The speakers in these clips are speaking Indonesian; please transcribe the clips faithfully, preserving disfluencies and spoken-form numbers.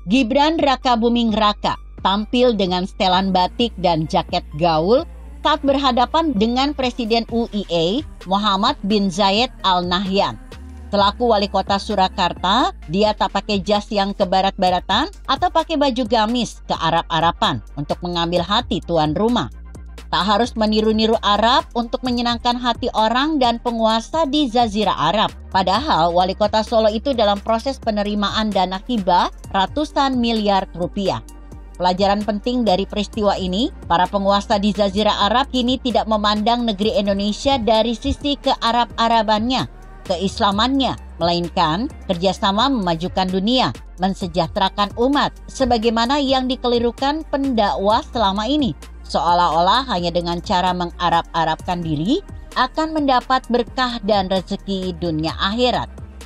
Gibran Rakabuming Raka tampil dengan setelan batik dan jaket gaul saat berhadapan dengan Presiden U I A Muhammad bin Zayed Al Nahyan. Selaku wali kota Surakarta, dia tak pakai jas yang ke barat-baratan atau pakai baju gamis ke Arab-Arapan untuk mengambil hati tuan rumah. Tak harus meniru-niru Arab untuk menyenangkan hati orang dan penguasa di Jazirah Arab. Padahal wali kota Solo itu dalam proses penerimaan dana hibah ratusan miliar rupiah. Pelajaran penting dari peristiwa ini, para penguasa di Jazirah Arab kini tidak memandang negeri Indonesia dari sisi ke-Arab-Arabannya, keislamannya, melainkan kerjasama memajukan dunia, mensejahterakan umat, sebagaimana yang dikelirukan pendakwah selama ini. Seolah-olah hanya dengan cara mengarab-arabkan diri akan mendapat berkah dan rezeki dunia akhirat.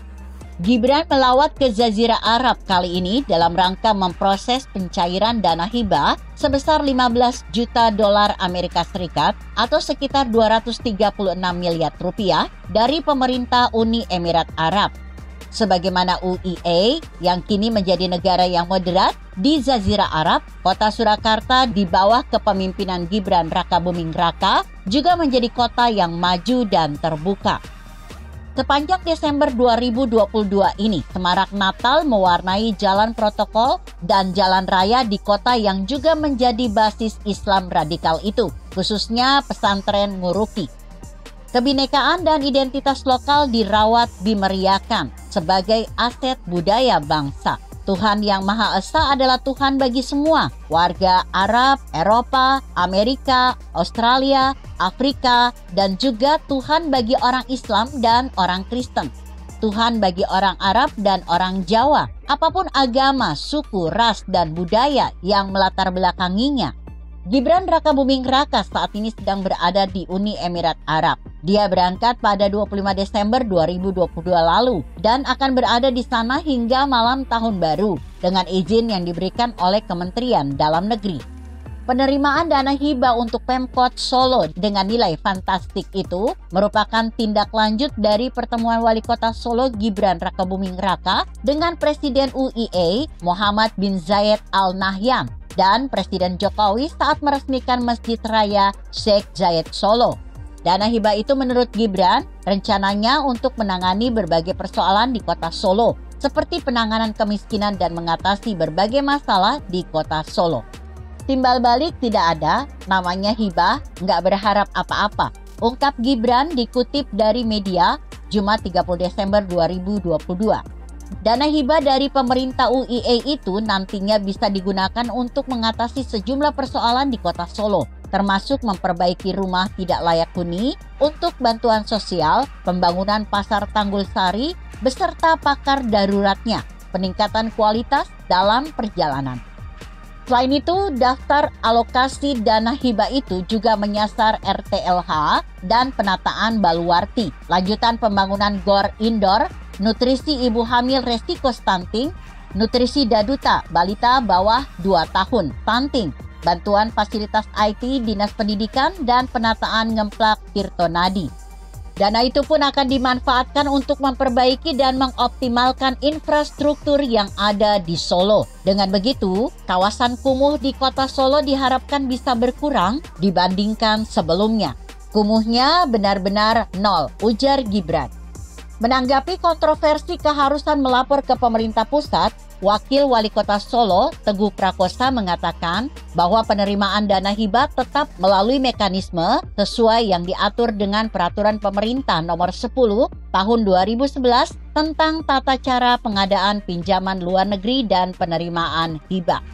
Gibran melawat ke Jazirah Arab kali ini dalam rangka memproses pencairan dana hibah sebesar lima belas juta dolar Amerika Serikat atau sekitar dua ratus tiga puluh enam miliar rupiah dari pemerintah Uni Emirat Arab. Sebagaimana U I A yang kini menjadi negara yang moderat di Jazirah Arab, kota Surakarta di bawah kepemimpinan Gibran Rakabuming Raka juga menjadi kota yang maju dan terbuka. Sepanjang Desember dua ribu dua puluh dua ini, semarak Natal mewarnai jalan protokol dan jalan raya di kota yang juga menjadi basis Islam radikal itu, khususnya pesantren Nguruki. Kebinekaan dan identitas lokal dirawat dimeriahkan sebagai aset budaya bangsa. Tuhan Yang Maha Esa adalah Tuhan bagi semua, warga Arab, Eropa, Amerika, Australia, Afrika, dan juga Tuhan bagi orang Islam dan orang Kristen. Tuhan bagi orang Arab dan orang Jawa, apapun agama, suku, ras, dan budaya yang melatar belakanginya. Gibran Rakabuming Raka saat ini sedang berada di Uni Emirat Arab. Dia berangkat pada dua puluh lima Desember dua ribu dua puluh dua lalu dan akan berada di sana hingga malam tahun baru dengan izin yang diberikan oleh Kementerian Dalam Negeri. Penerimaan dana hibah untuk Pemkot Solo dengan nilai fantastik itu merupakan tindak lanjut dari pertemuan Wali Kota Solo Gibran Rakabuming Raka dengan Presiden U I A Muhammad bin Zayed Al Nahyan dan Presiden Jokowi saat meresmikan Masjid Raya Sheikh Zayed Solo. Dana hibah itu menurut Gibran rencananya untuk menangani berbagai persoalan di kota Solo, seperti penanganan kemiskinan dan mengatasi berbagai masalah di kota Solo. Timbal balik tidak ada, namanya hibah, nggak berharap apa-apa. Ungkap Gibran dikutip dari media Jumat tiga puluh Desember dua ribu dua puluh dua. Dana hibah dari pemerintah U I A itu nantinya bisa digunakan untuk mengatasi sejumlah persoalan di kota Solo, termasuk memperbaiki rumah tidak layak huni untuk bantuan sosial, pembangunan pasar Tanggul Sari, beserta pakar daruratnya, peningkatan kualitas dalam perjalanan. Selain itu, daftar alokasi dana hibah itu juga menyasar R T L H dan penataan Baluarti, lanjutan pembangunan gor indoor, nutrisi ibu hamil resiko stunting, nutrisi daduta balita bawah dua tahun stunting, bantuan fasilitas I T Dinas Pendidikan, dan penataan ngemplak Tirto Nadi. Dana itu pun akan dimanfaatkan untuk memperbaiki dan mengoptimalkan infrastruktur yang ada di Solo. Dengan begitu, kawasan kumuh di kota Solo diharapkan bisa berkurang dibandingkan sebelumnya. Kumuhnya benar-benar nol, ujar Gibran. Menanggapi kontroversi keharusan melapor ke pemerintah pusat, Wakil Wali Kota Solo, Teguh Prakosa, mengatakan bahwa penerimaan dana hibah tetap melalui mekanisme sesuai yang diatur dengan Peraturan Pemerintah Nomor sepuluh Tahun dua ribu sebelas tentang tata cara pengadaan pinjaman luar negeri dan penerimaan hibah.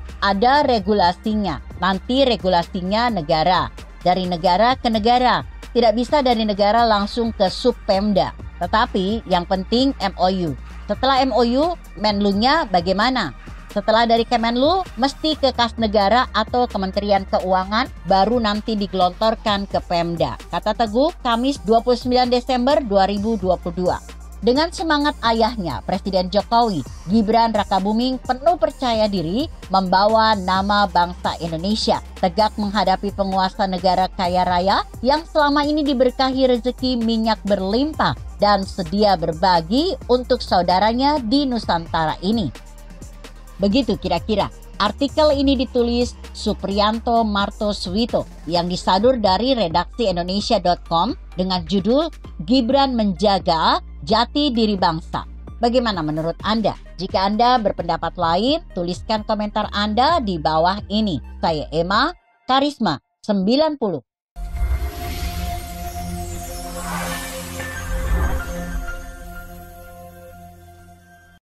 Ada regulasinya, nanti regulasinya negara, dari negara ke negara, tidak bisa dari negara langsung ke Subpemda. Tetapi yang penting M O U. Setelah M O U, Menlu-nya bagaimana? Setelah dari Kemenlu, mesti ke kas negara atau Kementerian Keuangan, baru nanti digelontorkan ke Pemda, kata Teguh Kamis dua puluh sembilan Desember dua ribu dua puluh dua. Dengan semangat ayahnya, Presiden Jokowi, Gibran Rakabuming penuh percaya diri membawa nama bangsa Indonesia tegak menghadapi penguasa negara kaya raya yang selama ini diberkahi rezeki minyak berlimpah dan sedia berbagi untuk saudaranya di Nusantara ini. Begitu kira-kira. Artikel ini ditulis Supriyanto Martoswito yang disadur dari redaksi indonesia dot com dengan judul Gibran Menjaga Jati Diri Bangsa. Bagaimana menurut Anda? Jika Anda berpendapat lain, tuliskan komentar Anda di bawah ini. Saya Emma, Karisma sembilan puluh.